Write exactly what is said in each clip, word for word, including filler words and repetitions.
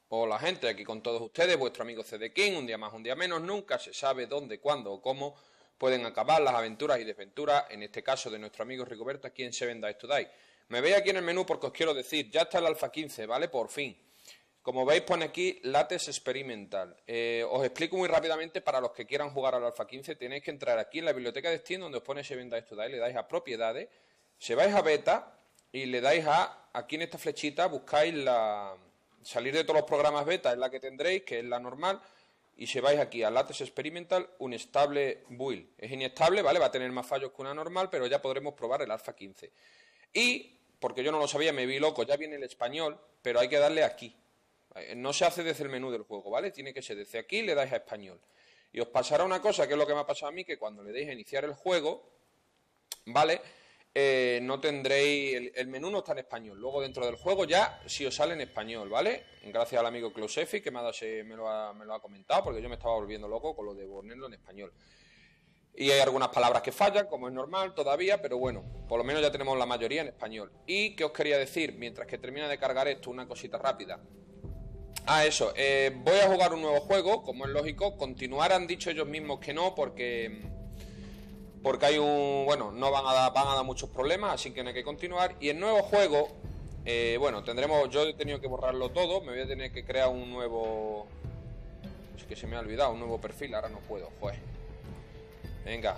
Hola gente, aquí con todos ustedes, vuestro amigo C D King, un día más, un día menos, nunca se sabe dónde, cuándo o cómo pueden acabar las aventuras y desventuras, en este caso de nuestro amigo Rigoberto aquí en Seven Days to Die. Me veis aquí en el menú porque os quiero decir, ya está el Alpha quince, ¿vale? Por fin. Como veis pone aquí Latex Experimental. Eh, os explico muy rápidamente para los que quieran jugar al Alpha quince, tenéis que entrar aquí en la biblioteca de Steam donde os pone Seven Days to Die, le dais a propiedades, se vais a beta y le dais a, aquí en esta flechita buscáis la... salir de todos los programas beta es la que tendréis, que es la normal, y se vais aquí a Latex Experimental, un estable build. Es inestable, ¿vale? Va a tener más fallos que una normal, pero ya podremos probar el Alpha quince. Y, porque yo no lo sabía, me vi loco, ya viene el español, pero hay que darle aquí. No se hace desde el menú del juego, ¿vale? Tiene que ser desde aquí, le dais a español. Y os pasará una cosa, que es lo que me ha pasado a mí, que cuando le deis a iniciar el juego, ¿vale? Eh, no tendréis, el, el menú no está en español. Luego dentro del juego ya sí os sale en español, ¿vale? Gracias al amigo Closefi que me, ha dado ese, me, lo ha, me lo ha comentado, porque yo me estaba volviendo loco con lo de ponerlo en español. Y hay algunas palabras que fallan, como es normal todavía, pero bueno, por lo menos ya tenemos la mayoría en español. Y ¿qué os quería decir? Mientras que termina de cargar esto, una cosita rápida. Ah, eso, eh, voy a jugar un nuevo juego, como es lógico. Continuar han dicho ellos mismos que no, porque... Porque hay un... Bueno, no van a dar, van a dar muchos problemas, así que no hay que continuar. Y el nuevo juego, eh, bueno, tendremos... Yo he tenido que borrarlo todo, me voy a tener que crear un nuevo... Es que se me ha olvidado, un nuevo perfil, ahora no puedo, joder. Venga.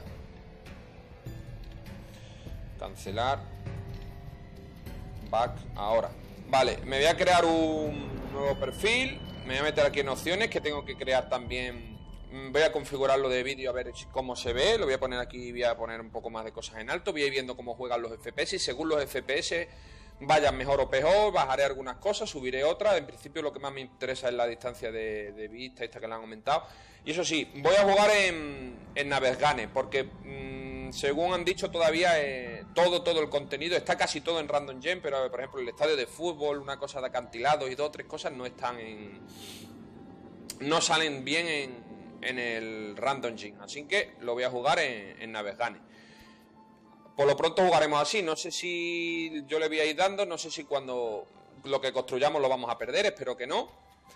Cancelar. Back, ahora. Vale, me voy a crear un nuevo perfil. Me voy a meter aquí en opciones, que tengo que crear también... Voy a configurarlo de vídeo a ver cómo se ve. Lo voy a poner aquí, voy a poner un poco más de cosas en alto. Voy a ir viendo cómo juegan los F P S y según los F P S vayan mejor o peor, bajaré algunas cosas, subiré otras. En principio lo que más me interesa es la distancia de, de vista, esta que le han aumentado. Y eso sí, voy a jugar en, en Navegane, porque mmm, según han dicho todavía eh, todo, todo el contenido está casi todo en Random Gen, pero por ejemplo el estadio de fútbol, una cosa de acantilados y dos o tres cosas no están en... no salen bien en... en el Random Gen, así que lo voy a jugar en, en Navegane. Por lo pronto jugaremos así, no sé si yo le voy a ir dando, no sé si cuando lo que construyamos lo vamos a perder, espero que no,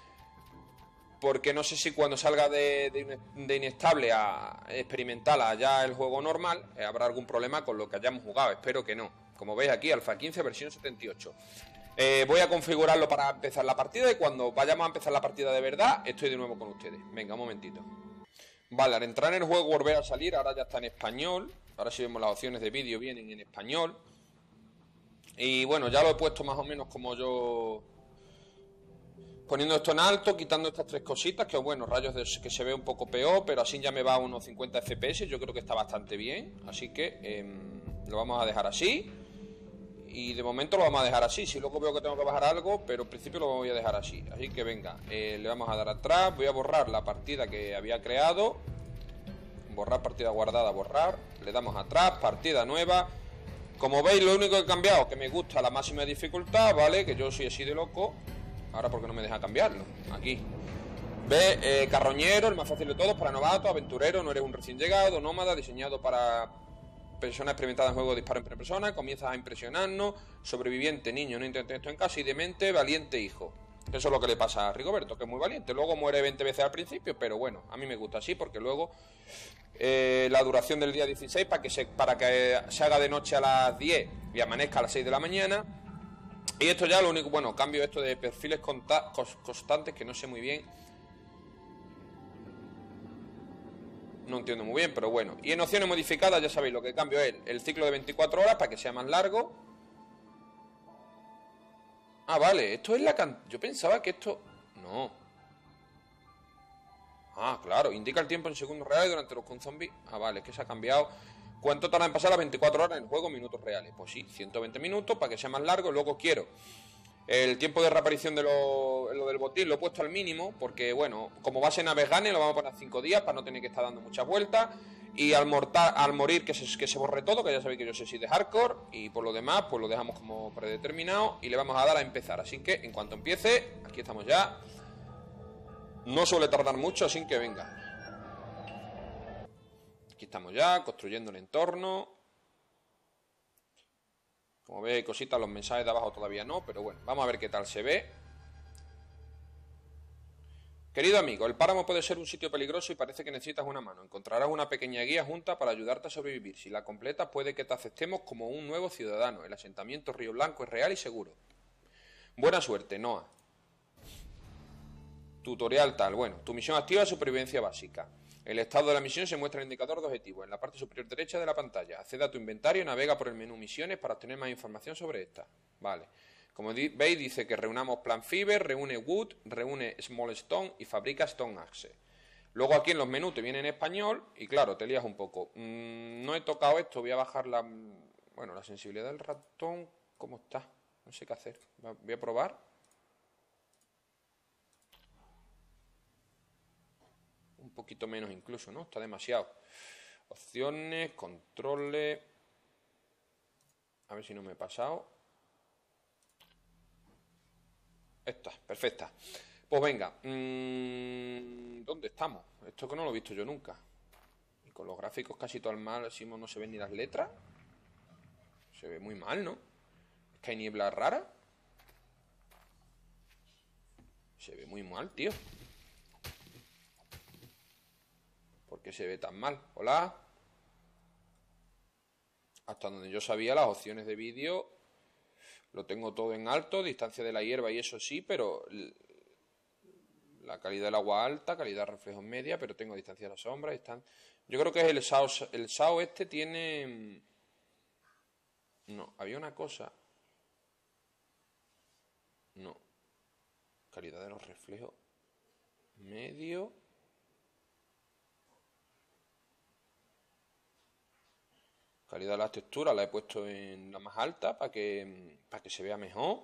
porque no sé si cuando salga de, de, de inestable a experimental a ya el juego normal, eh, habrá algún problema con lo que hayamos jugado, espero que no. Como veis aquí, Alpha quince versión setenta y ocho. Eh, voy a configurarlo para empezar la partida y cuando vayamos a empezar la partida de verdad, estoy de nuevo con ustedes. Venga, un momentito. Vale, al entrar en el juego volver a salir, ahora ya está en español. Ahora sí vemos las opciones de vídeo, vienen en español. Y bueno, ya lo he puesto más o menos como yo... Poniendo esto en alto, quitando estas tres cositas, que bueno, rayos de que se ve un poco peor, pero así ya me va a unos cincuenta F P S, yo creo que está bastante bien. Así que eh, lo vamos a dejar así. Y de momento lo vamos a dejar así. Si luego veo que tengo que bajar algo, pero en principio lo voy a dejar así. Así que venga, eh, le vamos a dar atrás. Voy a borrar la partida que había creado. Borrar partida guardada, borrar. Le damos atrás, partida nueva. Como veis, lo único que he cambiado, que me gusta la máxima dificultad, ¿vale? Que yo soy así de loco. Ahora, ¿por qué no me deja cambiarlo? Aquí. Ve, eh, carroñero, el más fácil de todos, para novatos, aventurero, no eres un recién llegado, nómada, diseñado para... persona experimentada en juego de disparo en primera persona, comienzas a impresionarnos, sobreviviente, niño, no intentes esto en casa y demente, valiente hijo. Eso es lo que le pasa a Rigoberto, que es muy valiente. Luego muere veinte veces al principio, pero bueno, a mí me gusta así porque luego eh, la duración del día dieciséis para que, se, para que se haga de noche a las diez y amanezca a las seis de la mañana. Y esto ya lo único, bueno, cambio esto de perfiles constantes que no sé muy bien. No entiendo muy bien, pero bueno. Y en opciones modificadas ya sabéis lo que cambio es el ciclo de veinticuatro horas para que sea más largo. Ah, vale, esto es la cantidad. Yo pensaba que esto... No. Ah, claro, indica el tiempo en segundos reales durante los con zombies. Ah, vale, es que se ha cambiado. ¿Cuánto tarda en pasar las veinticuatro horas en el juego? Minutos reales. Pues sí, ciento veinte minutos para que sea más largo. Luego quiero... El tiempo de reaparición de lo, lo del botín lo he puesto al mínimo porque, bueno, como base Navegane lo vamos a poner cinco días para no tener que estar dando muchas vueltas. Y al, mortar, al morir que se, que se borre todo, que ya sabéis que yo soy de hardcore. Y por lo demás, pues lo dejamos como predeterminado y le vamos a dar a empezar. Así que en cuanto empiece, aquí estamos ya. No suele tardar mucho, así que venga. Aquí estamos ya, construyendo el entorno. Como veis, cositas, los mensajes de abajo todavía no, pero bueno, vamos a ver qué tal se ve. Querido amigo, el páramo puede ser un sitio peligroso y parece que necesitas una mano. Encontrarás una pequeña guía junta para ayudarte a sobrevivir. Si la completas, puede que te aceptemos como un nuevo ciudadano. El asentamiento Río Blanco es real y seguro. Buena suerte, Noah. Tutorial tal. Bueno, tu misión activa es supervivencia básica. El estado de la misión se muestra en el indicador de objetivos en la parte superior derecha de la pantalla. Accede a tu inventario y navega por el menú misiones para obtener más información sobre esta. Vale. Como veis, dice que reunamos Plant Fiber, reúne Wood, reúne Small Stone y fabrica Stone Axe. Luego aquí en los menús te viene en español y claro, te lías un poco. Mm, no he tocado esto, voy a bajar la... Bueno, la sensibilidad del ratón, ¿cómo está? No sé qué hacer. Voy a probar. Un poquito menos incluso, ¿no? Está demasiado. Opciones, controles. A ver si no me he pasado. Esta, perfecta. Pues venga. Mmm, ¿dónde estamos? Esto que no lo he visto yo nunca. Y con los gráficos casi todo al máximo no se ven ni las letras. Se ve muy mal, ¿no? Es que hay niebla rara. Se ve muy mal, tío. ¿Por qué se ve tan mal? Hola. Hasta donde yo sabía, las opciones de vídeo lo tengo todo en alto, distancia de la hierba y eso sí, pero la calidad del agua alta, calidad de reflejo media, pero tengo distancia de la sombra. Están... Yo creo que es el S A O. El S A O este tiene... No, había una cosa. No. Calidad de los reflejos medio. Calidad de las texturas la he puesto en la más alta para que, para que se vea mejor.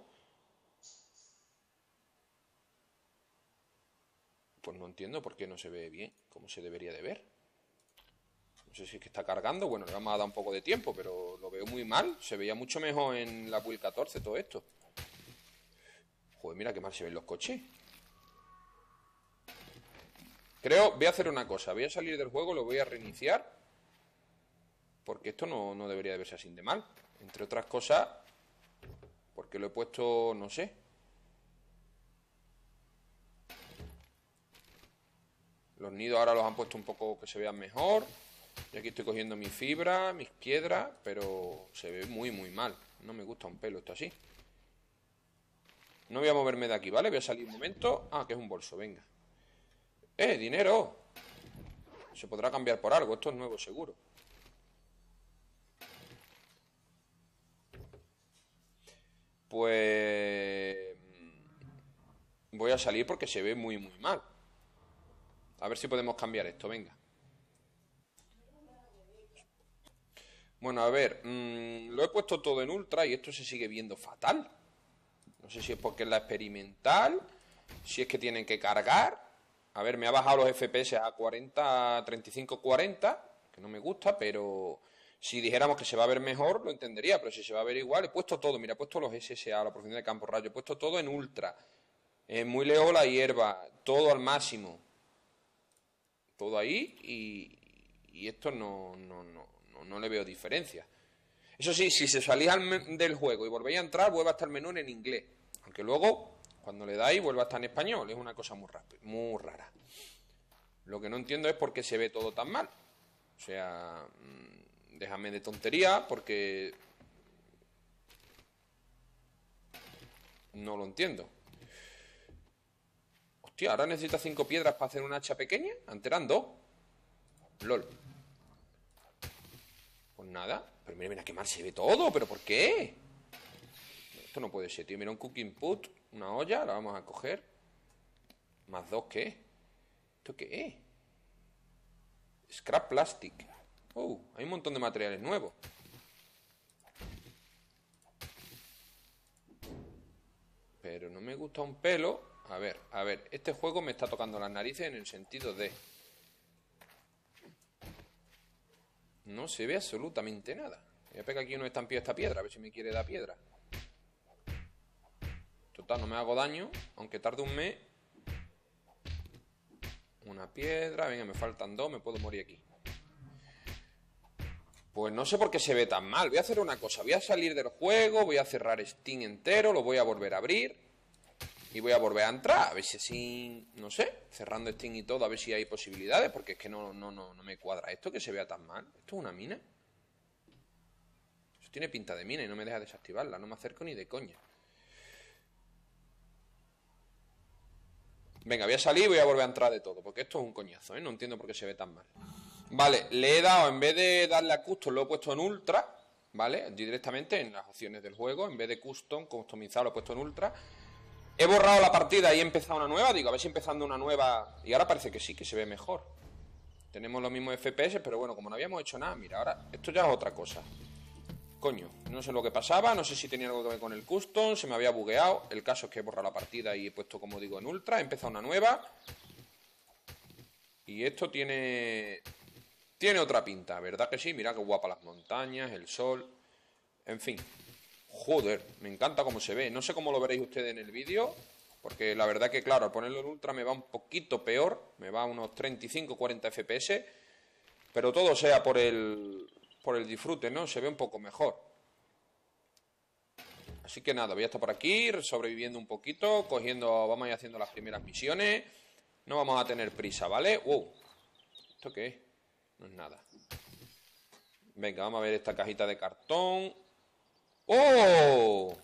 Pues no entiendo por qué no se ve bien, como se debería de ver. No sé si es que está cargando. Bueno, le vamos a dar un poco de tiempo, pero lo veo muy mal. Se veía mucho mejor en la Build catorce todo esto. Joder, mira qué mal se ven los coches. Creo, voy a hacer una cosa. Voy a salir del juego, lo voy a reiniciar. Porque esto no, no debería de verse así de mal. Entre otras cosas, porque lo he puesto, no sé. Los nidos ahora los han puesto un poco que se vean mejor. Y aquí estoy cogiendo mi fibra, mis piedras, pero se ve muy, muy mal. No me gusta un pelo esto así. No voy a moverme de aquí, ¿vale? Voy a salir un momento. Ah, que es un bolso, venga. ¡Eh, dinero! Se podrá cambiar por algo, esto es nuevo seguro. Pues... voy a salir porque se ve muy, muy mal. A ver si podemos cambiar esto, venga. Bueno, a ver, mmm, lo he puesto todo en ultra y esto se sigue viendo fatal. No sé si es porque es la experimental, si es que tienen que cargar. A ver, me ha bajado los F P S a cuarenta, treinta y cinco, cuarenta, que no me gusta, pero si dijéramos que se va a ver mejor, lo entendería, pero si se va a ver igual, he puesto todo, mira, he puesto los S S A, la profundidad de campo rayo, he puesto todo en ultra. Es muy lejos la hierba, todo al máximo. Todo ahí y, y esto no, no, no, no, no le veo diferencia. Eso sí, si se salía del juego y volvéis a entrar, vuelve a estar el menú en inglés. Aunque luego, cuando le dais, vuelve a estar en español. Es una cosa muy, muy rara. Lo que no entiendo es por qué se ve todo tan mal. O sea, déjame de tontería porque no lo entiendo. Hostia, ahora necesitas cinco piedras para hacer una hacha pequeña. Antes eran dos. LOL. Pues nada. Pero mira, mira qué mal se ve todo. ¿Pero por qué? Esto no puede ser, tío. Mira, un cooking pot, una olla, la vamos a coger. Más dos, ¿qué? ¿Esto qué es? Scrap plastic. Oh, hay un montón de materiales nuevos. Pero no me gusta un pelo. A ver, a ver, este juego me está tocando las narices en el sentido de... no se ve absolutamente nada. Voy a pegar aquí uno estampillo a esta piedra, a ver si me quiere dar piedra. Total, no me hago daño, aunque tarde un mes. Una piedra, venga, me faltan dos, me puedo morir aquí. Pues no sé por qué se ve tan mal. Voy a hacer una cosa, voy a salir del juego, voy a cerrar Steam entero, lo voy a volver a abrir. Y voy a volver a entrar, a ver si así, no sé, cerrando Steam y todo, a ver si hay posibilidades, porque es que no, no, no, no me cuadra esto que se vea tan mal. ¿Esto es una mina? Eso tiene pinta de mina y no me deja desactivarla, no me acerco ni de coña. Venga, voy a salir y voy a volver a entrar de todo, porque esto es un coñazo, ¿eh? No entiendo por qué se ve tan mal. Vale, le he dado, en vez de darle a custom, lo he puesto en ultra, ¿vale? Directamente en las opciones del juego, en vez de custom, customizar, lo he puesto en ultra. He borrado la partida y he empezado una nueva. Digo, a ver si empezando una nueva. Y ahora parece que sí, que se ve mejor. Tenemos los mismos F P S, pero bueno, como no habíamos hecho nada. Mira, ahora esto ya es otra cosa. Coño, no sé lo que pasaba. No sé si tenía algo que ver con el custom. Se me había bugueado. El caso es que he borrado la partida y he puesto, como digo, en ultra. He empezado una nueva. Y esto tiene... Tiene otra pinta, ¿verdad que sí? Mira qué guapa las montañas, el sol. En fin. Joder, me encanta cómo se ve. No sé cómo lo veréis ustedes en el vídeo, porque la verdad que, claro, al ponerlo en ultra me va un poquito peor. Me va a unos treinta y cinco cuarenta F P S. Pero todo sea por el, por el disfrute, ¿no? Se ve un poco mejor. Así que nada, voy a estar por aquí, sobreviviendo un poquito, cogiendo, vamos a ir haciendo las primeras misiones. No vamos a tener prisa, ¿vale? Wow. ¿Esto qué es? No es nada. Venga, vamos a ver esta cajita de cartón. ¡Oh!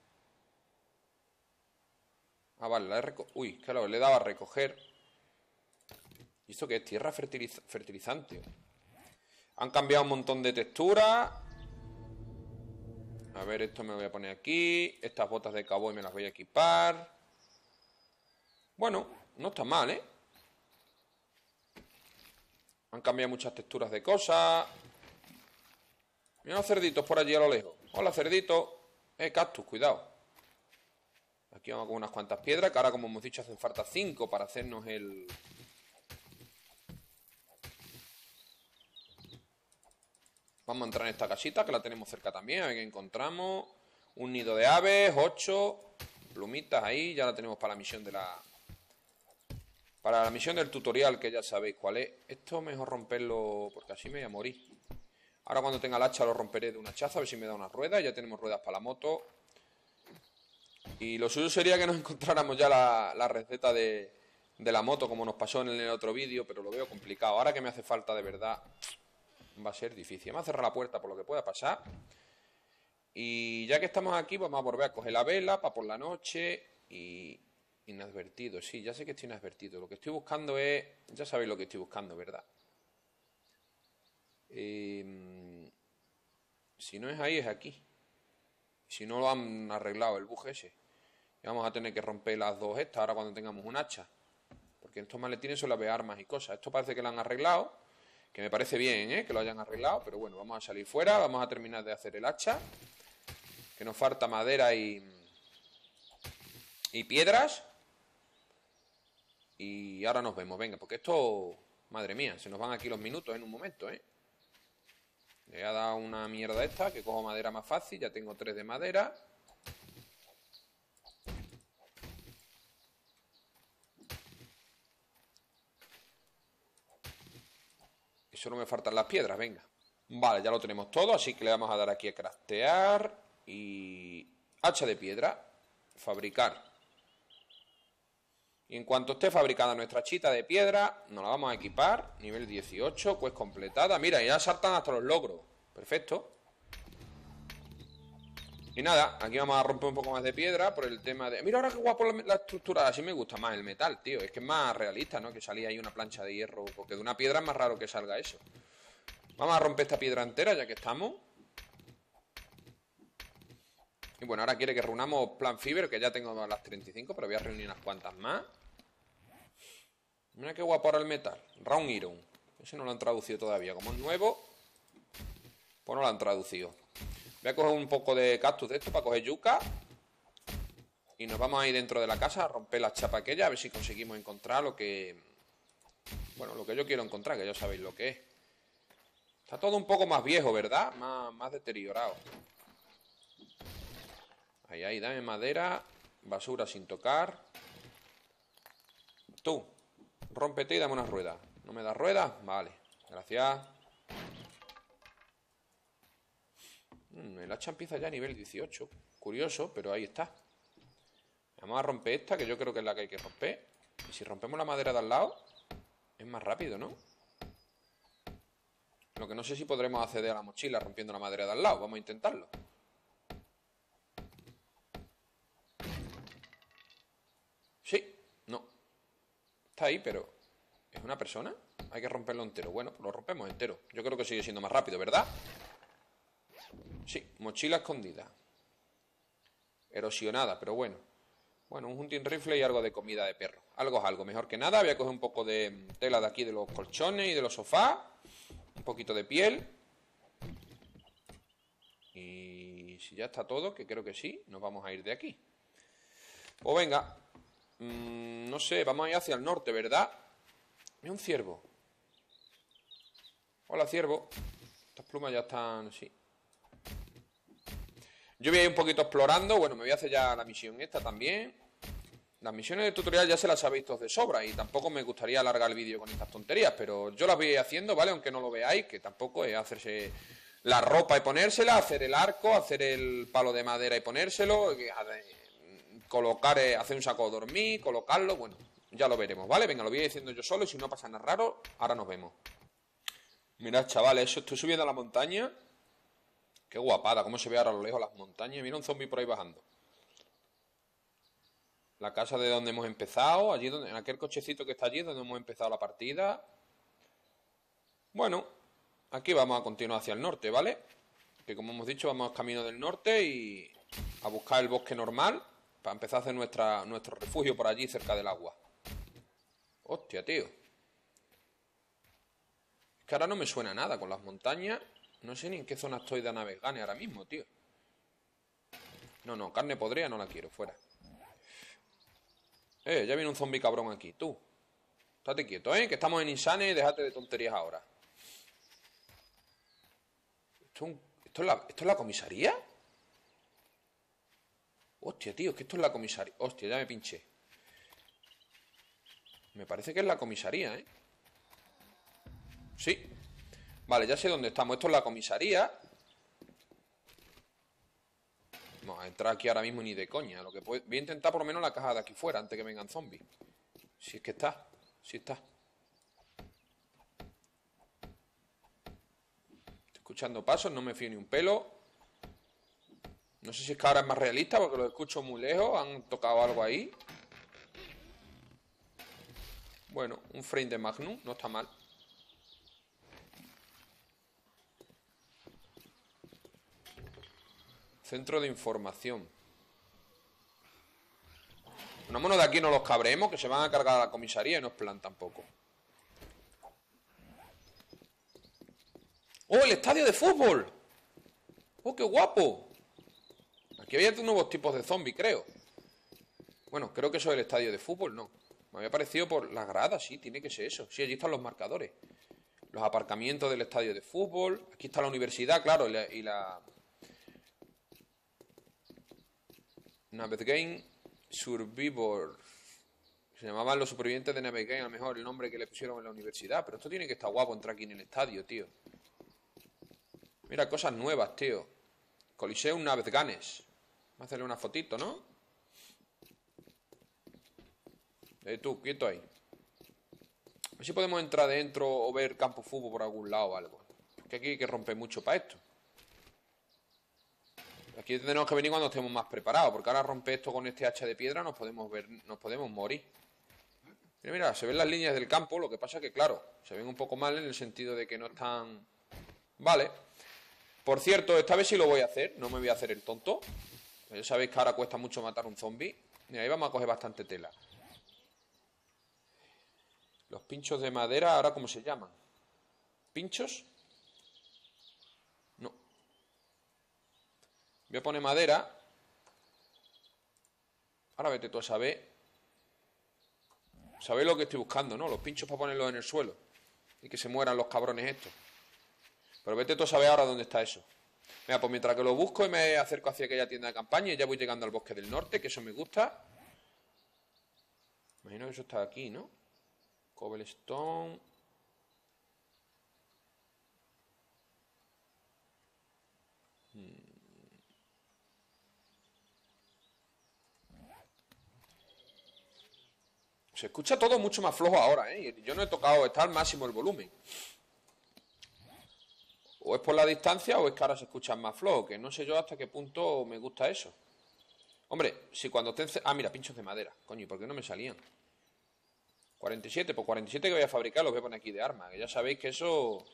Ah, vale, la he reco... Uy, claro, le he dado a recoger. ¿Y esto qué es? Tierra fertiliz... fertilizante. Han cambiado un montón de texturas. A ver, esto me lo voy a poner aquí. Estas botas de cowboy me las voy a equipar. Bueno, no está mal, ¿eh? Han cambiado muchas texturas de cosas. Mira los cerditos por allí a lo lejos. Hola, cerdito. Eh, cactus, cuidado. Aquí vamos con unas cuantas piedras, que ahora, como hemos dicho, hacen falta cinco para hacernos el... Vamos a entrar en esta casita, que la tenemos cerca también. A ver qué encontramos. Un nido de aves, ocho plumitas ahí. Ya la tenemos para la misión de la... Para la misión del tutorial, que ya sabéis cuál es. Esto mejor romperlo, porque así me voy a morir. Ahora cuando tenga el hacha lo romperé de un hachazo, a ver si me da unas ruedas. Ya tenemos ruedas para la moto. Y lo suyo sería que nos encontráramos ya la, la receta de, de la moto, como nos pasó en el otro vídeo, pero lo veo complicado. Ahora que me hace falta de verdad, va a ser difícil. Vamos a cerrar la puerta por lo que pueda pasar. Y ya que estamos aquí, vamos a volver a coger la vela para por la noche. Y... Inadvertido, sí, ya sé que estoy inadvertido. Lo que estoy buscando es... Ya sabéis lo que estoy buscando, ¿verdad? Eh, si no es ahí, es aquí. Si no lo han arreglado el bug ese. Y vamos a tener que romper las dos estas ahora cuando tengamos un hacha. Porque en estos maletines suele haber armas y cosas. Esto parece que lo han arreglado. Que me parece bien, ¿eh? Que lo hayan arreglado. Pero bueno, vamos a salir fuera. Vamos a terminar de hacer el hacha. Que nos falta madera y... Y piedras. Y ahora nos vemos, venga, porque esto... Madre mía, se nos van aquí los minutos en un momento, ¿eh? Le voy a dar una mierda esta, que cojo madera más fácil. Ya tengo tres de madera. Y solo me faltan las piedras, venga. Vale, ya lo tenemos todo, así que le vamos a dar aquí a craftear. Y... hacha de piedra. Fabricar. Y en cuanto esté fabricada nuestra chita de piedra, nos la vamos a equipar. Nivel dieciocho, pues completada. Mira, ya saltan hasta los logros. Perfecto. Y nada, aquí vamos a romper un poco más de piedra por el tema de... Mira ahora qué guapo la, la estructura. Así me gusta más el metal, tío. Es que es más realista, ¿no? Que salía ahí una plancha de hierro. Porque de una piedra es más raro que salga eso. Vamos a romper esta piedra entera ya que estamos. Y bueno, ahora quiere que reunamos Plan Fiber, que ya tengo las treinta y cinco, pero voy a reunir unas cuantas más. Mira qué guapo ahora el metal. Round Iron. Ese no lo han traducido todavía. Como es nuevo, pues no lo han traducido. Voy a coger un poco de cactus de esto para coger yuca. Y nos vamos a ir dentro de la casa a romper la chapa aquella, a ver si conseguimos encontrar lo que... Bueno, lo que yo quiero encontrar, que ya sabéis lo que es. Está todo un poco más viejo, ¿verdad? Más, más deteriorado. Ahí, ahí, dame madera. Basura sin tocar. Tú, rómpete y dame unas ruedas. ¿No me das ruedas? Vale, gracias. Mm, el hacha empieza ya a nivel dieciocho. Curioso, pero ahí está. Vamos a romper esta, que yo creo que es la que hay que romper. Y si rompemos la madera de al lado, es más rápido, ¿no? Lo que no sé si podremos acceder a la mochila rompiendo la madera de al lado. Vamos a intentarlo. Sí, no. Está ahí, pero... ¿es una persona? Hay que romperlo entero. Bueno, pues lo rompemos entero. Yo creo que sigue siendo más rápido, ¿verdad? Sí, mochila escondida. Erosionada, pero bueno. Bueno, un hunting rifle y algo de comida de perro. Algo es algo, mejor que nada. Voy a coger un poco de tela de aquí de los colchones y de los sofás. Un poquito de piel. Y si ya está todo, que creo que sí, nos vamos a ir de aquí. Pues venga. Mmm, no sé, vamos a ir hacia el norte, ¿verdad? Mira un ciervo. Hola, ciervo. Estas plumas ya están... sí. Yo voy a ir un poquito explorando. Bueno, me voy a hacer ya la misión esta también. Las misiones de tutorial ya se las habéis todos de sobra. Y tampoco me gustaría alargar el vídeo con estas tonterías. Pero yo las voy a ir haciendo, ¿vale? Aunque no lo veáis. Que tampoco es hacerse la ropa y ponérsela. Hacer el arco, hacer el palo de madera y ponérselo. Colocar, hacer un saco de dormir, colocarlo. Bueno, ya lo veremos, ¿vale? Venga, lo voy a ir diciendo yo solo. Y si no pasa nada raro, ahora nos vemos. Mirad, chavales, eso, estoy subiendo a la montaña. Qué guapada, cómo se ve ahora a lo lejos las montañas. Mira un zombie por ahí bajando. La casa de donde hemos empezado, allí donde, en aquel cochecito que está allí, donde hemos empezado la partida. Bueno, aquí vamos a continuar hacia el norte, ¿vale? Que como hemos dicho, vamos camino del norte y a buscar el bosque normal para empezar a hacer nuestra, nuestro refugio por allí cerca del agua. Hostia, tío. Es que ahora no me suena nada con las montañas. No sé ni en qué zona estoy de Navegane ahora mismo, tío. No, no, carne podrida no la quiero, fuera. Eh, ya viene un zombie cabrón aquí, tú. Estate quieto, ¿eh? Que estamos en Insane y déjate de tonterías ahora. ¿Esto es, un... ¿Esto es, la... ¿Esto es la comisaría? Hostia, tío, es que esto es la comisaría. Hostia, ya me pinché. Me parece que es la comisaría, ¿eh? Sí. Vale, ya sé dónde estamos. Esto es la comisaría. Vamos a entrar aquí ahora mismo ni de coña. Lo que puedo... voy a intentar por lo menos la caja de aquí fuera antes que vengan zombies. Si es que está. Si está. Estoy escuchando pasos, no me fío ni un pelo. No sé si es que ahora es más realista porque lo escucho muy lejos. Han tocado algo ahí. Bueno, un frame de Magnum, no está mal. Centro de información. Vámonos de aquí, no los cabremos, que se van a cargar a la comisaría y no es plan tampoco. ¡Oh, el estadio de fútbol! ¡Oh, qué guapo! Aquí había nuevos tipos de zombies, creo. Bueno, creo que eso es el estadio de fútbol, no. Me había parecido por las gradas, sí, tiene que ser eso. Sí, allí están los marcadores. Los aparcamientos del estadio de fútbol. Aquí está la universidad, claro, y la... Y la... Navegane Survivor. Se llamaban los supervivientes de Navegane, a lo mejor el nombre que le pusieron en la universidad. Pero esto tiene que estar guapo entrar aquí en el estadio, tío. Mira, cosas nuevas, tío. Coliseum Navganes. Vamos a hacerle una fotito, ¿no? Eh, tú, quieto ahí. A ver si podemos entrar dentro o ver campo de fútbol por algún lado o algo. Porque aquí hay que romper mucho para esto. Aquí tenemos que venir cuando estemos más preparados, porque ahora romper esto con este hacha de piedra nos podemos ver, nos podemos morir. Mira, mira, se ven las líneas del campo, lo que pasa que, claro, se ven un poco mal en el sentido de que no están... Vale. Por cierto, esta vez sí lo voy a hacer, no me voy a hacer el tonto. Ya sabéis que ahora cuesta mucho matar un zombie. Mira, ahí vamos a coger bastante tela. Los pinchos de madera, ¿ahora cómo se llaman? ¿Pinchos? No. Voy a poner madera. Ahora vete tú a saber. Sabéis lo que estoy buscando, ¿no? Los pinchos para ponerlos en el suelo. Y que se mueran los cabrones estos. Pero vete tú a saber ahora dónde está eso. Mira, pues mientras que lo busco y me acerco hacia aquella tienda de campaña y ya voy llegando al bosque del norte, que eso me gusta. Imagino que eso está aquí, ¿no? Cobblestone. Hmm. Se escucha todo mucho más flojo ahora, ¿eh? Yo no he tocado, está al máximo el volumen. O es por la distancia o es que ahora se escucha más flojo, que no sé yo hasta qué punto me gusta eso. Hombre, si cuando estén... Ah, mira, pinchos de madera. Coño, ¿y por qué no me salían? cuarenta y siete, pues cuarenta y siete que voy a fabricar los voy a poner aquí de arma, que ya sabéis que eso...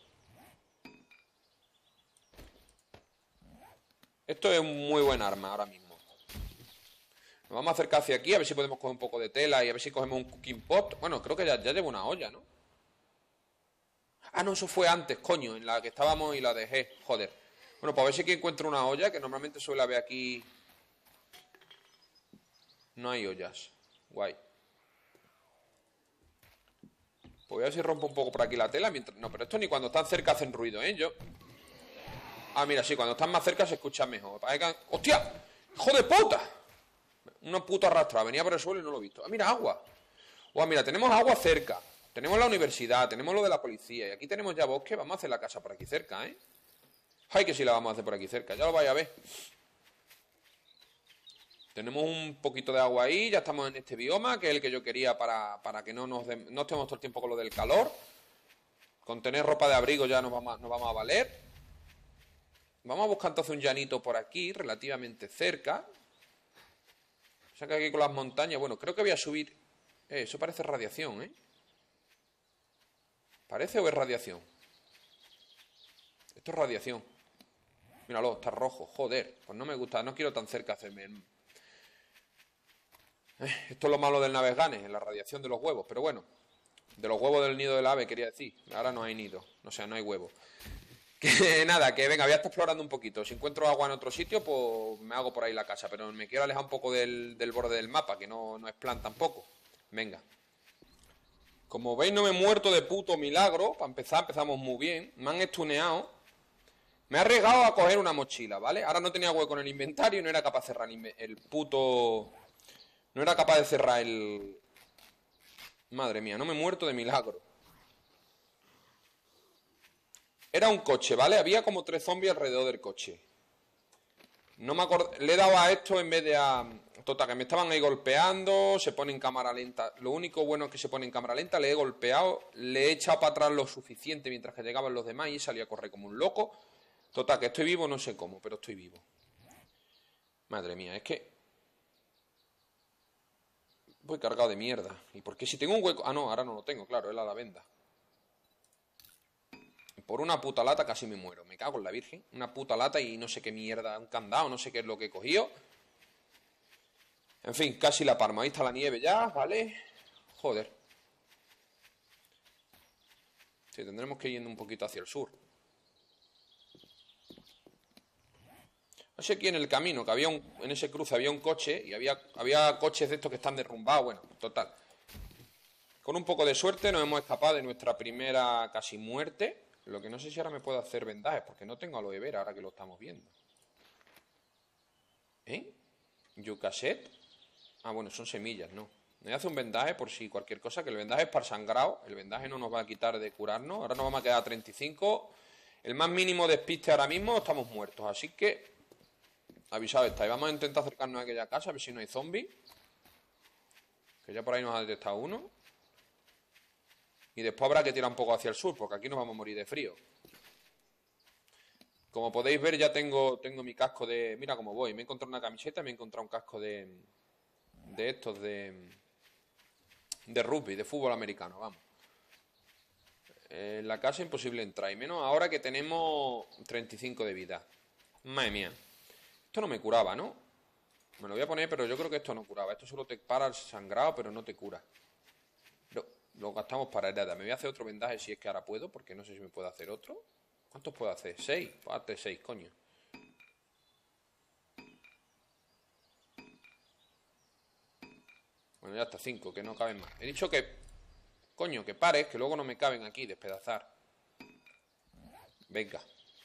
Esto es un muy buen arma ahora mismo. Nos vamos a acercar hacia aquí, a ver si podemos coger un poco de tela y a ver si cogemos un cooking pot. Bueno, creo que ya, ya llevo una olla, ¿no? Ah, no, eso fue antes, coño, en la que estábamos y la dejé. Joder. Bueno, pues a ver si aquí encuentro una olla, que normalmente suele haber aquí... No hay ollas. Guay. Pues voy a ver si rompo un poco por aquí la tela mientras... No, pero esto ni cuando están cerca hacen ruido, ¿eh? Yo... Ah, mira, sí, cuando están más cerca se escucha mejor. ¡Hostia! ¡Hijo de puta! Una puta arrastrada. Venía por el suelo y no lo he visto. Ah, mira, agua. Oh, mira, tenemos agua cerca. Tenemos la universidad, tenemos lo de la policía. Y aquí tenemos ya bosque. Vamos a hacer la casa por aquí cerca, ¿eh? Ay, que sí la vamos a hacer por aquí cerca. Ya lo vais a ver. Tenemos un poquito de agua ahí. Ya estamos en este bioma, que es el que yo quería para, para que no nos de, no estemos todo el tiempo con lo del calor. Con tener ropa de abrigo ya nos vamos, nos vamos a valer. Vamos a buscar entonces un llanito por aquí, relativamente cerca. O sea que aquí con las montañas... Bueno, creo que voy a subir... Eh, eso parece radiación, ¿eh? ¿Parece o es radiación? Esto es radiación. Míralo, está rojo, joder. Pues no me gusta, no quiero tan cerca hacerme... Eh, esto es lo malo del Naveganes, en la radiación de los huevos. Pero bueno, de los huevos del nido del ave, quería decir. Ahora no hay nido, o sea, no hay huevo. Que nada, que venga, voy a estar explorando un poquito. Si encuentro agua en otro sitio, pues me hago por ahí la casa. Pero me quiero alejar un poco del, del borde del mapa, que no, no es plan tampoco. Venga. Como veis, no me he muerto de puto milagro. Para empezar, empezamos muy bien. Me han estuneado. Me he arriesgado a coger una mochila, ¿vale? Ahora no tenía hueco en el inventario y no era capaz de cerrar el, el puto... No era capaz de cerrar el... Madre mía, no me he muerto de milagro. Era un coche, ¿vale? Había como tres zombies alrededor del coche. No me acuerdo... Le he dado a esto en vez de a... Total, que me estaban ahí golpeando. Se pone en cámara lenta. Lo único bueno es que se pone en cámara lenta. Le he golpeado. Le he echado para atrás lo suficiente mientras que llegaban los demás y salí a correr como un loco. Total, que estoy vivo, no sé cómo, pero estoy vivo. Madre mía, es que... Voy cargado de mierda. ¿Y por qué si tengo un hueco? Ah, no, ahora no lo tengo, claro, es la lavenda. Por una puta lata casi me muero. Me cago en la virgen. Una puta lata y no sé qué mierda. Un candado, no sé qué es lo que he cogido. En fin, casi la palma. Ahí está la nieve ya, ¿vale? Joder. Sí, tendremos que ir yendo un poquito hacia el sur. No sé aquí en el camino, que había un... En ese cruce había un coche y había, había coches de estos que están derrumbados. Bueno, total. Con un poco de suerte nos hemos escapado de nuestra primera casi muerte. Lo que no sé si ahora me puedo hacer vendajes, porque no tengo aloe vera ahora que lo estamos viendo. ¿Eh? ¿Yucaset? Ah, bueno, son semillas, no. Me voy a hacer un vendaje por si cualquier cosa, que el vendaje es para sangrado. El vendaje no nos va a quitar de curarnos. Ahora nos vamos a quedar a treinta y cinco. El más mínimo despiste ahora mismo estamos muertos, así que... Avisado está. Y vamos a intentar acercarnos a aquella casa, a ver si no hay zombies. Que ya por ahí nos ha detectado uno. Y después habrá que tirar un poco hacia el sur, porque aquí nos vamos a morir de frío. Como podéis ver, ya tengo, tengo mi casco de... Mira cómo voy. Me he encontrado una camiseta y me he encontrado un casco de... De estos, de... De rugby, de fútbol americano, vamos. En la casa imposible entrar. Y menos ahora que tenemos treinta y cinco de vida. Madre mía. Esto no me curaba, ¿no? Me lo voy a poner, pero yo creo que esto no curaba. Esto solo te para el sangrado, pero no te cura. Pero lo gastamos para heredar. Me voy a hacer otro vendaje si es que ahora puedo, porque no sé si me puedo hacer otro. ¿Cuántos puedo hacer? ¿Seis? Pues hazte seis, coño. Bueno, ya está, cinco, que no caben más. He dicho que... Coño, que pares, que luego no me caben aquí, despedazar. Venga.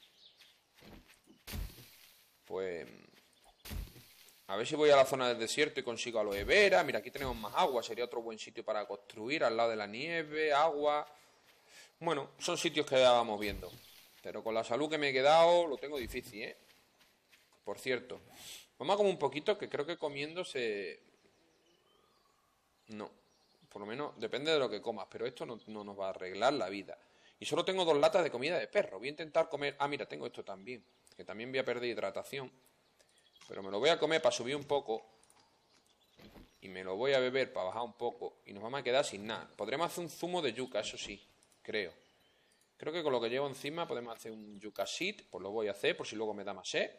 Pues... A ver si voy a la zona del desierto y consigo aloe vera. Mira, aquí tenemos más agua. Sería otro buen sitio para construir, al lado de la nieve, agua. Bueno, son sitios que ya vamos viendo. Pero con la salud que me he quedado, lo tengo difícil, ¿eh? Por cierto. Vamos a comer un poquito, que creo que comiendo se... No. Por lo menos depende de lo que comas, pero esto no, no nos va a arreglar la vida. Y solo tengo dos latas de comida de perro. Voy a intentar comer... Ah, mira, tengo esto también. Que también voy a perder hidratación. Pero me lo voy a comer para subir un poco. Y me lo voy a beber para bajar un poco. Y nos vamos a quedar sin nada. Podremos hacer un zumo de yuca, eso sí. Creo. Creo que con lo que llevo encima podemos hacer un yuca seed. Pues lo voy a hacer por si luego me da más sed.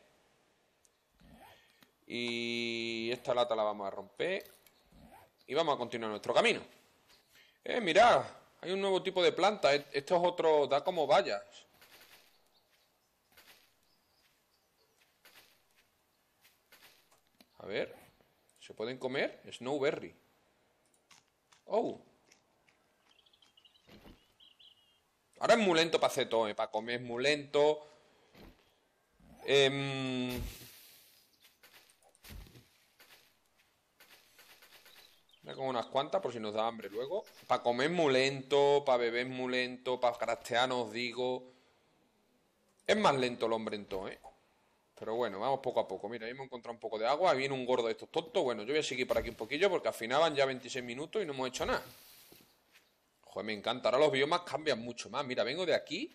Y esta lata la vamos a romper. Y vamos a continuar nuestro camino. Eh, mirad. Hay un nuevo tipo de planta. Esto es otro... Da como bayas. A ver. ¿Se pueden comer? Snowberry. Oh. Ahora es muy lento para hacer todo, ¿eh? Para comer es muy lento. Eh... Voy a comer unas cuantas por si nos da hambre luego. Para comer es muy lento, para beber es muy lento, para craftear no os digo. Es más lento el hombre en todo, ¿eh? Pero bueno, vamos poco a poco. Mira, ahí hemos encontrado un poco de agua. Ahí viene un gordo de estos tontos. Bueno, yo voy a seguir por aquí un poquillo porque al final van ya veintiséis minutos y no hemos hecho nada. Joder, me encanta. Ahora los biomas cambian mucho más. Mira, vengo de aquí.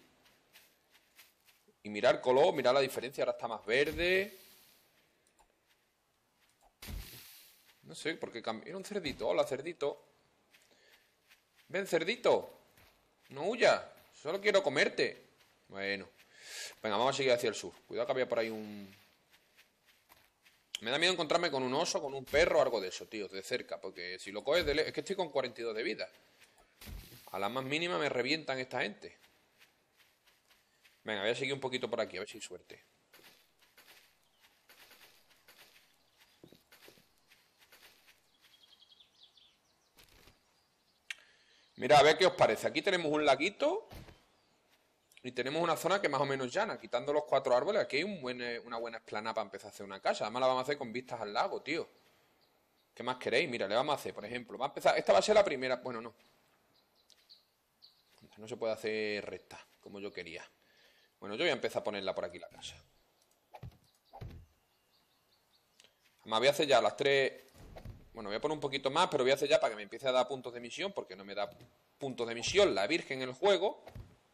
Y mirar el color, mirar la diferencia. Ahora está más verde. No sé, porque cambió. Era un cerdito. Hola, cerdito. Ven, cerdito. No huyas. Solo quiero comerte. Bueno. Venga, vamos a seguir hacia el sur. Cuidado que había por ahí un... Me da miedo encontrarme con un oso, con un perro o algo de eso, tío, de cerca. Porque si lo coges de lejos... Es que estoy con cuarenta y dos de vida. A la más mínima me revientan esta gente. Venga, voy a seguir un poquito por aquí, a ver si hay suerte. Mira, a ver qué os parece. Aquí tenemos un laguito... Y tenemos una zona que más o menos llana, quitando los cuatro árboles. Aquí hay un buen, una buena explanada para empezar a hacer una casa. Además la vamos a hacer con vistas al lago, tío. ¿Qué más queréis? Mira, le vamos a hacer, por ejemplo, va a empezar... Esta va a ser la primera... Bueno, no. No se puede hacer recta, como yo quería. Bueno, yo voy a empezar a ponerla por aquí la casa. Además voy a hacer ya las tres... Bueno, voy a poner un poquito más, pero voy a hacer ya para que me empiece a dar puntos de misión, porque no me da puntos de misión la Virgen en el juego.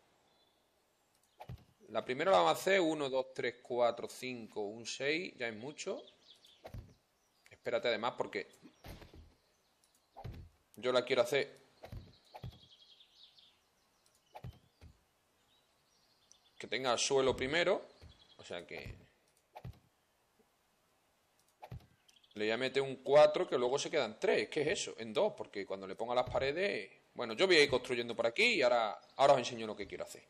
La primera la vamos a hacer uno, dos, tres, cuatro, cinco, un seis. Ya es mucho. Espérate además porque yo la quiero hacer que tenga suelo primero. O sea que le voy a meter un cuatro que luego se quedan tres. ¿Qué es eso? En dos, porque cuando le ponga las paredes... Bueno, yo voy a ir construyendo por aquí y ahora, ahora os enseño lo que quiero hacer.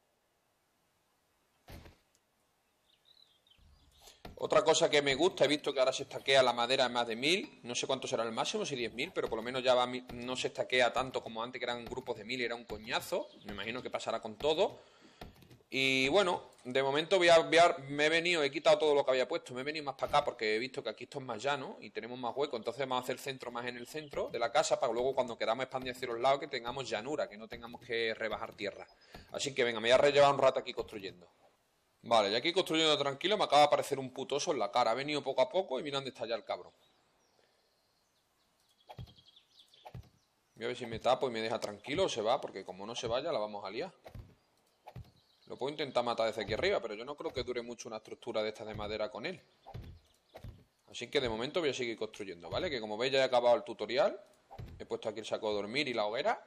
Otra cosa que me gusta, he visto que ahora se estaquea la madera en más de mil. No sé cuánto será el máximo, si diez mil, pero por lo menos ya va, no se estaquea tanto como antes, que eran grupos de mil y era un coñazo. Me imagino que pasará con todo. Y bueno, de momento voy a, voy a, me he venido, he quitado todo lo que había puesto. Me he venido más para acá porque he visto que aquí esto es más llano y tenemos más hueco. Entonces vamos a hacer el centro más en el centro de la casa para luego cuando queramos expandir hacia los lados que tengamos llanura, que no tengamos que rebajar tierra. Así que venga, me voy a llevar un rato aquí construyendo. Vale, y aquí construyendo tranquilo me acaba de aparecer un putoso en la cara. Ha venido poco a poco y mira dónde está ya el cabrón. Voy a ver si me tapo y me deja tranquilo o se va, porque como no se vaya la vamos a liar. Lo puedo intentar matar desde aquí arriba, pero yo no creo que dure mucho una estructura de esta de madera con él. Así que de momento voy a seguir construyendo, ¿vale? Que como veis ya he acabado el tutorial. He puesto aquí el saco de dormir y la hoguera.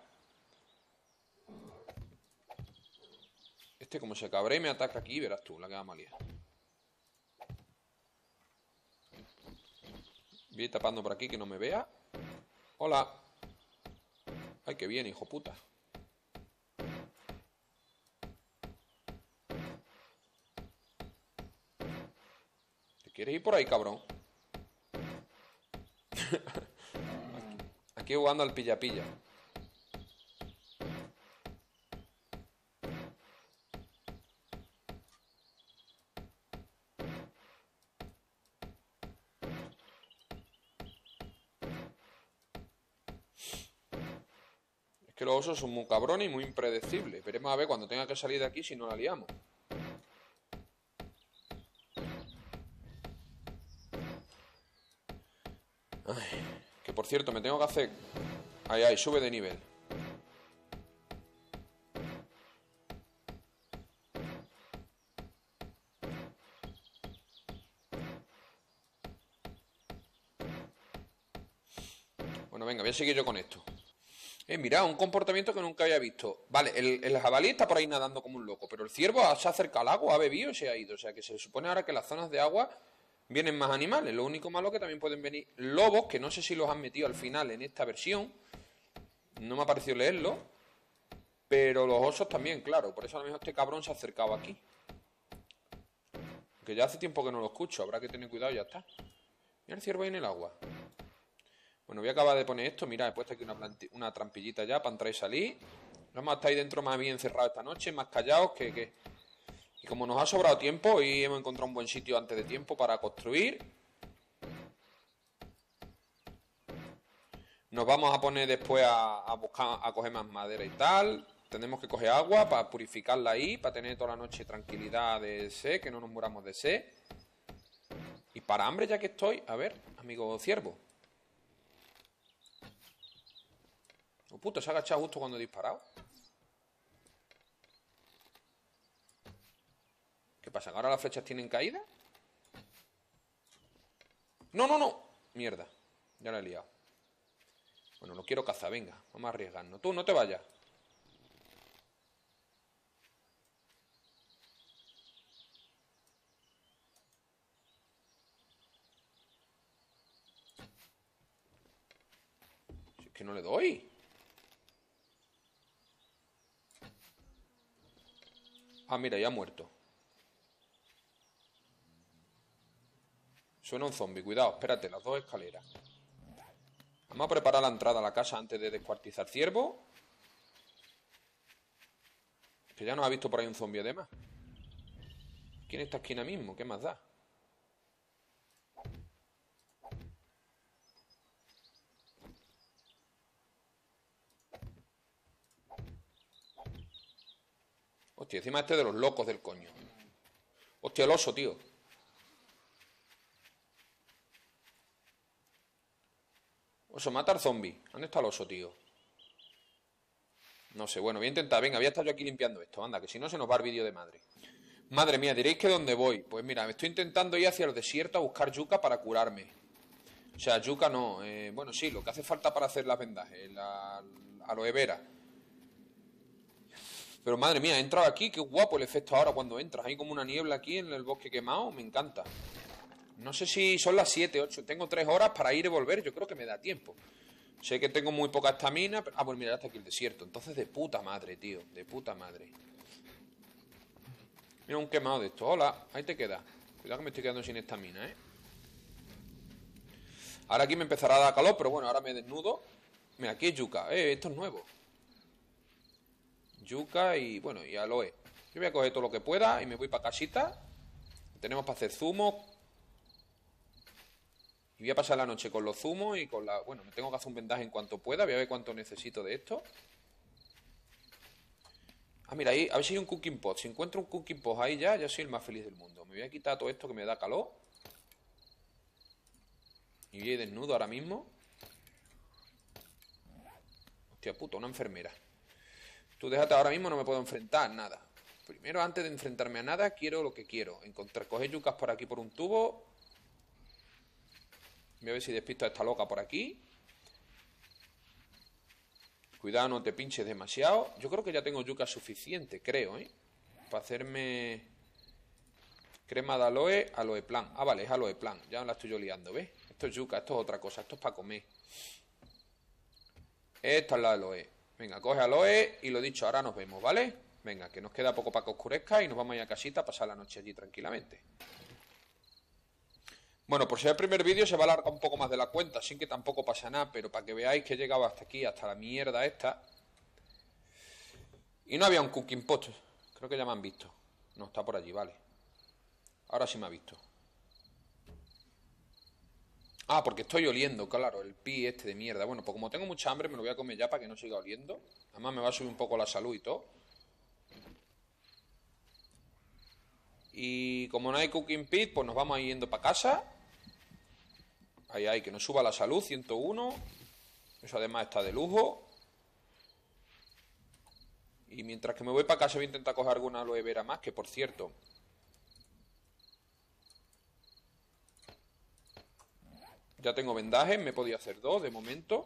Este como se cabre y me ataca aquí, verás tú, la que va a liar. Voy a ir tapando por aquí que no me vea. Hola. Ay, qué bien, hijo puta. ¿Te quieres ir por ahí, cabrón? aquí, aquí jugando al pilla-pilla. Que los osos son muy cabrones y muy impredecibles. Veremos a ver cuando tenga que salir de aquí si no la liamos. Ay, que por cierto, me tengo que hacer Ahí, ahí, sube de nivel. Bueno, venga, voy a seguir yo con esto. Eh, mirad, un comportamiento que nunca había visto. Vale, el, el jabalí está por ahí nadando como un loco, pero el ciervo se ha acercado al agua, ha bebido y se ha ido. O sea que se supone ahora que en las zonas de agua vienen más animales. Lo único malo es que también pueden venir lobos, que no sé si los han metido al final en esta versión. No me ha parecido leerlo. Pero los osos también, claro. Por eso a lo mejor este cabrón se ha acercado aquí. Que ya hace tiempo que no lo escucho. Habrá que tener cuidado y ya está. Mira el ciervo ahí en el agua. Bueno, voy a acabar de poner esto. Mira, he puesto aquí una, una trampillita ya para entrar y salir. Vamos a estar ahí dentro más bien encerrados esta noche, más callados que, que... Y como nos ha sobrado tiempo y hemos encontrado un buen sitio antes de tiempo para construir, nos vamos a poner después a, a buscar, a coger más madera y tal. Tenemos que coger agua para purificarla ahí, para tener toda la noche tranquilidad de sed, que no nos muramos de sed. Y para hambre ya que estoy, a ver, amigo ciervo. Oh, puto, se ha agachado justo cuando he disparado. ¿Qué pasa? ¿Que ahora las flechas tienen caída? No, no, no. Mierda, ya la he liado. Bueno, no quiero cazar, venga, vamos a arriesgarnos. Tú, no te vayas. Si es que no le doy. Ah, mira, ya ha muerto. Suena un zombie, cuidado, espérate, las dos escaleras. Vamos a preparar la entrada a la casa antes de descuartizar ciervo. Que ya nos ha visto por ahí un zombie además. Aquí en esta esquina mismo, ¿qué más da? Hostia, encima este de los locos del coño. Hostia, el oso, tío. Oso, mata al zombie. ¿Dónde está el oso, tío? No sé, bueno, voy a intentar. Venga, voy a estar yo aquí limpiando esto. Anda, que si no se nos va el vídeo de madre. Madre mía, diréis que ¿dónde voy? Pues mira, me estoy intentando ir hacia el desierto a buscar yuca para curarme. O sea, yuca no. Eh, bueno, sí, lo que hace falta para hacer las vendajes. La aloe vera. Pero madre mía, he entrado aquí, qué guapo el efecto ahora cuando entras. Hay como una niebla aquí en el bosque quemado, me encanta. No sé si son las siete, ocho. Tengo tres horas para ir y volver, yo creo que me da tiempo. Sé que tengo muy poca estamina, pero... Ah, pues mira, ya está aquí el desierto. Entonces de puta madre, tío, de puta madre. Mira un quemado de esto. Hola, ahí te quedas. Cuidado que me estoy quedando sin estamina, ¿eh? Ahora aquí me empezará a dar calor, pero bueno, ahora me desnudo. Mira, aquí es yuca. Eh, esto es nuevo. Yuca y, bueno, y aloe. Yo voy a coger todo lo que pueda y me voy para casita. Tenemos para hacer zumo. Y voy a pasar la noche con los zumos y con la... Bueno, me tengo que hacer un vendaje en cuanto pueda. Voy a ver cuánto necesito de esto. Ah, mira, ahí, a ver si hay un cooking pot. Si encuentro un cooking pot ahí ya, ya soy el más feliz del mundo. Me voy a quitar todo esto que me da calor. Y voy a ir desnudo ahora mismo. Hostia puta, una enfermera. Tú déjate, ahora mismo no me puedo enfrentar, nada. Primero, antes de enfrentarme a nada, quiero lo que quiero. Encontrar, coger yucas por aquí por un tubo. Voy a ver si despisto a esta loca por aquí. Cuidado, no te pinches demasiado. Yo creo que ya tengo yucas suficiente, creo, ¿eh? Para hacerme... Crema de aloe, aloe plan. Ah, vale, es aloe plan. Ya me la estoy yo liando, ¿ves? Esto es yuca, esto es otra cosa. Esto es para comer. Esta es la aloe. Venga, coge aloe y lo dicho, ahora nos vemos, ¿vale? Venga, que nos queda poco para que oscurezca y nos vamos a ir a casita a pasar la noche allí tranquilamente. Bueno, por ser el primer vídeo se va a alargar un poco más de la cuenta, así que tampoco pasa nada, pero para que veáis que he llegado hasta aquí, hasta la mierda esta. Y no había un cooking pot, creo que ya me han visto. No, está por allí, vale. Ahora sí me ha visto. Ah, porque estoy oliendo, claro, el pi este de mierda. Bueno, pues como tengo mucha hambre me lo voy a comer ya para que no siga oliendo. Además me va a subir un poco la salud y todo. Y como no hay cooking pit, pues nos vamos a ir yendo para casa. Ahí, ahí, que nos suba la salud, ciento uno. Eso además está de lujo. Y mientras que me voy para casa voy a intentar coger alguna aloe vera más, que por cierto... Ya tengo vendajes, me he podido hacer dos de momento.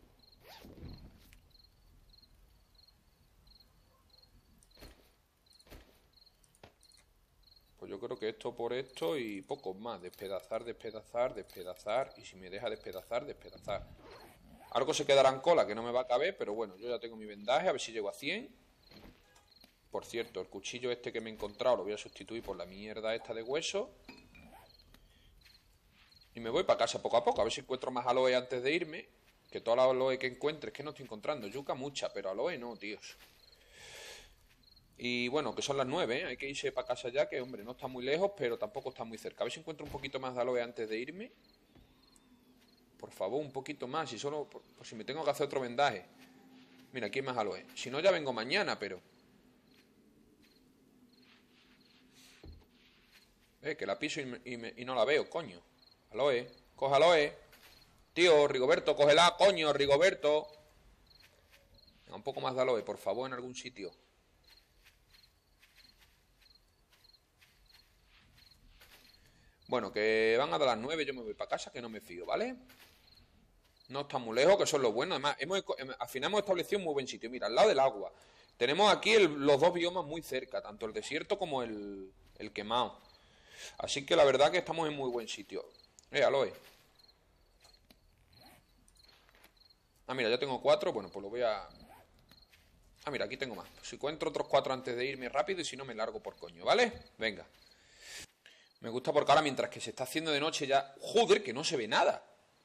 Pues yo creo que esto por esto y pocos más. Despedazar, despedazar, despedazar. Y si me deja despedazar, despedazar. Algo se quedará en cola que no me va a caber, pero bueno, yo ya tengo mi vendaje, a ver si llego a cien. Por cierto, el cuchillo este que me he encontrado lo voy a sustituir por la mierda esta de hueso. Y me voy para casa poco a poco, a ver si encuentro más aloe antes de irme. Que toda la aloe que encuentre, es que no estoy encontrando. Yuca mucha, pero aloe no, tíos. Y bueno, que son las nueve, ¿eh? Hay que irse para casa ya, que hombre, no está muy lejos, pero tampoco está muy cerca. A ver si encuentro un poquito más de aloe antes de irme. Por favor, un poquito más, y solo por, por si me tengo que hacer otro vendaje. Mira, aquí hay más aloe. Si no, ya vengo mañana, pero... Eh, que la piso y, me, y, me, y no la veo, coño. Aloe, coge aloe. Tío, Rigoberto, cógela, coño, Rigoberto. Venga, un poco más de aloe, por favor, en algún sitio. Bueno, que van a dar las nueve, yo me voy para casa, que no me fío, ¿vale? No está muy lejos, que eso es lo bueno. Además, hemos, al final hemos establecido un muy buen sitio. Mira, al lado del agua. Tenemos aquí el, los dos biomas muy cerca, tanto el desierto como el, el quemado. Así que la verdad que estamos en muy buen sitio. Eh, aloe. Ah, mira, ya tengo cuatro. Bueno, pues lo voy a... Ah, mira, aquí tengo más. Si encuentro otros cuatro antes de irme rápido y si no me largo por coño, ¿vale? Venga. Me gusta porque ahora mientras que se está haciendo de noche ya... ¡Joder, que no se ve nada!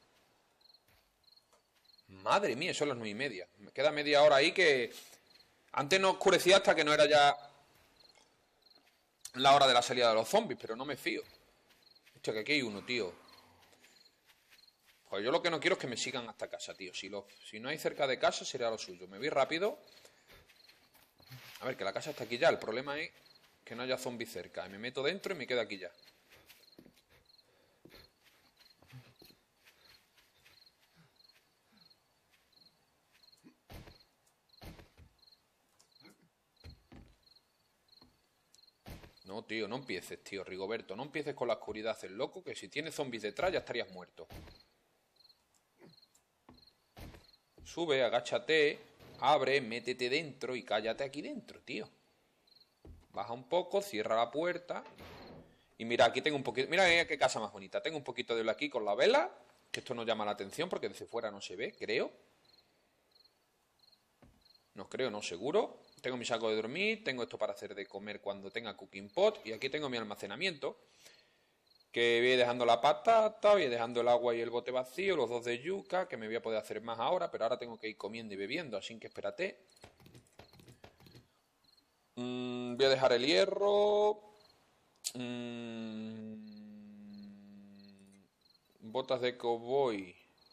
Madre mía, son las nueve y media. Me queda media hora ahí que... Antes no oscurecía hasta que no era ya... la hora de la salida de los zombies, pero no me fío. Hostia, que aquí hay uno, tío. Pues yo lo que no quiero es que me sigan hasta casa, tío. Si, lo, si no hay cerca de casa, sería lo suyo. Me voy rápido. A ver, que la casa está aquí ya. El problema es que no haya zombies cerca. Me meto dentro y me quedo aquí ya. No, tío, no empieces, tío, Rigoberto. No empieces con la oscuridad, el loco, que si tienes zombies detrás ya estarías muerto. Sube, agáchate, abre, métete dentro y cállate aquí dentro, tío. Baja un poco, cierra la puerta. Y mira, aquí tengo un poquito... Mira qué casa más bonita. Tengo un poquito de luz aquí con la vela. Que esto no llama la atención porque desde fuera no se ve, creo. No creo, no seguro. Tengo mi saco de dormir. Tengo esto para hacer de comer cuando tenga cooking pot. Y aquí tengo mi almacenamiento. Que voy dejando la patata, voy dejando el agua y el bote vacío, los dos de yuca, que me voy a poder hacer más ahora, pero ahora tengo que ir comiendo y bebiendo, así que espérate. Mm, voy a dejar el hierro. Mm, botas de cowboy.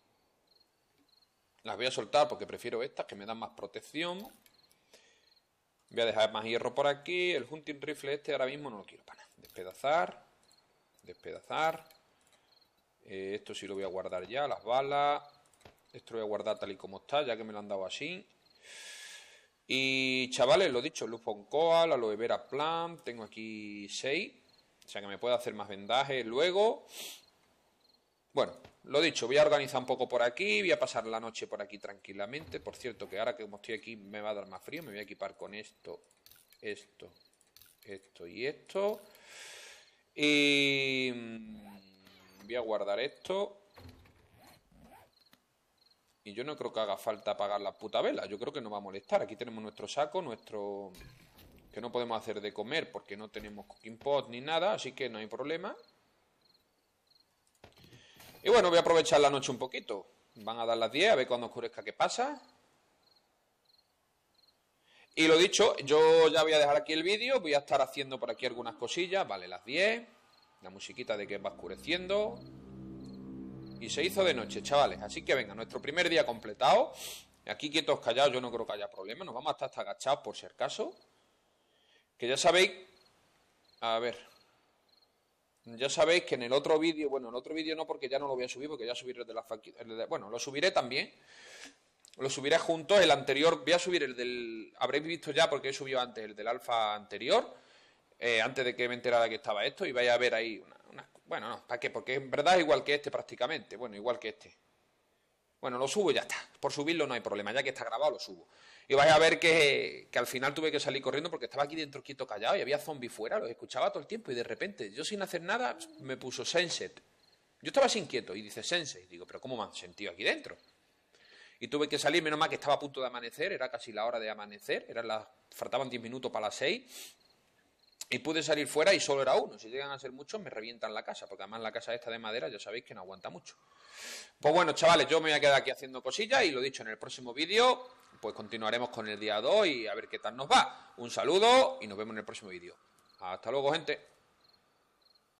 Las voy a soltar porque prefiero estas, que me dan más protección. Voy a dejar más hierro por aquí. El hunting rifle este ahora mismo no lo quiero para nada. Despedazar. Despedazar. Eh, esto sí lo voy a guardar ya, las balas. Esto lo voy a guardar tal y como está, ya que me lo han dado así. Y chavales, lo dicho, Lupon Coal, Aloe Vera Plant. Tengo aquí seis. O sea que me puedo hacer más vendajes luego. Bueno, lo dicho, voy a organizar un poco por aquí. Voy a pasar la noche por aquí tranquilamente. Por cierto, que ahora que como estoy aquí me va a dar más frío. Me voy a equipar con esto, esto, esto y esto. Y voy a guardar esto. Y yo no creo que haga falta apagar la puta vela. Yo creo que no va a molestar. Aquí tenemos nuestro saco, nuestro... que no podemos hacer de comer porque no tenemos cooking pot ni nada. Así que no hay problema. Y bueno, voy a aprovechar la noche un poquito. Van a dar las diez, a ver cuando oscurezca qué pasa. Y lo dicho, yo ya voy a dejar aquí el vídeo. Voy a estar haciendo por aquí algunas cosillas. Vale, las diez. La musiquita de que va oscureciendo. Y se hizo de noche, chavales. Así que venga, nuestro primer día completado. Aquí quietos, callados, yo no creo que haya problema. Nos vamos a estar hasta agachados por si acaso. Que ya sabéis... A ver... Ya sabéis que en el otro vídeo... Bueno, en el otro vídeo no, porque ya no lo voy a subir, porque ya subiré de la... Bueno, lo subiré también. lo subiré juntos. El anterior, voy a subir el del... Habréis visto ya porque he subido antes el del alfa anterior, eh, antes de que me enterara que estaba esto, y vais a ver ahí una, una... Bueno, no, ¿para qué? Porque en verdad es igual que este prácticamente, bueno, igual que este. Bueno, lo subo y ya está. Por subirlo no hay problema, ya que está grabado lo subo. Y vais a ver que, que al final tuve que salir corriendo porque estaba aquí dentro quieto callado y había zombies fuera, los escuchaba todo el tiempo y de repente, yo sin hacer nada, me puso Senset. Yo estaba así inquieto y dice Sensei. Digo, pero ¿cómo me han sentido aquí dentro? Y tuve que salir, menos mal que estaba a punto de amanecer, era casi la hora de amanecer, eran las, faltaban diez minutos para las seis. Y pude salir fuera y solo era uno. Si llegan a ser muchos me revientan la casa, porque además la casa esta de madera ya sabéis que no aguanta mucho. Pues bueno, chavales, yo me voy a quedar aquí haciendo cosillas y lo dicho, en el próximo vídeo pues continuaremos con el día dos y a ver qué tal nos va. Un saludo y nos vemos en el próximo vídeo. Hasta luego, gente.